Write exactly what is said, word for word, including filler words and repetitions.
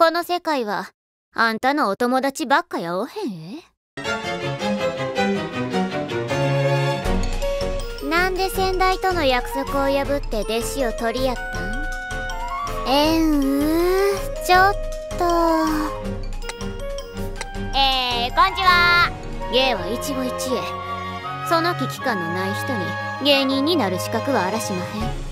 この世界はあんたのお友達ばっかやおへんえ。なんで先代との約束を破って弟子を取りやったん？えんうーちょっとえー、こんちは。芸は一期一会。その危機感のない人に芸人になる資格はあらしまへん。